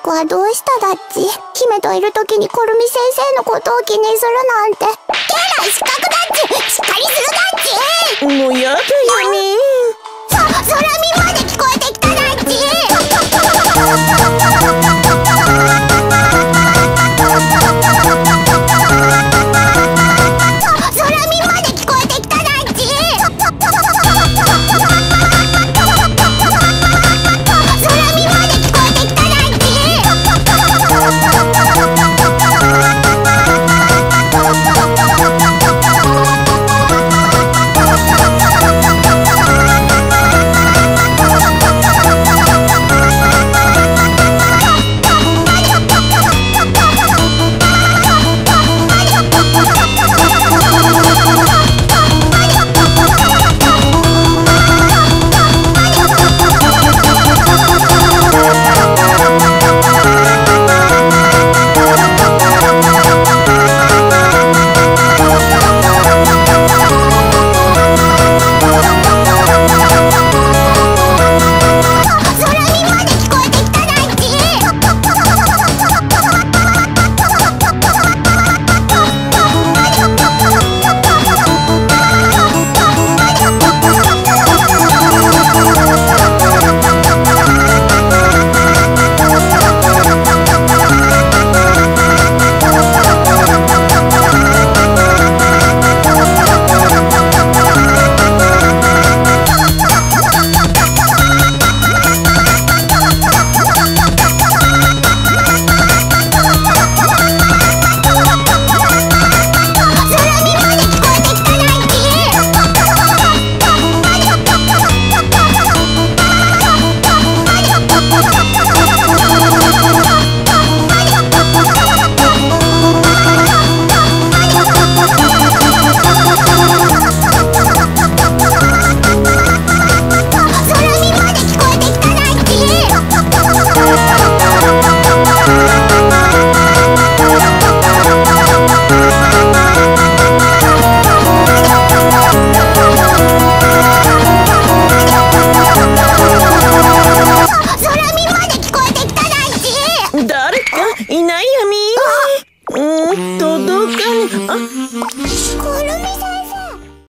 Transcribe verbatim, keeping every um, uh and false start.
子はどうしただっち。姫といる時にコルミ先生のことを気にするなんて。けらい資格だっち。しっかりするだっち。 もうやだよね。 そ、空耳まで聞こえて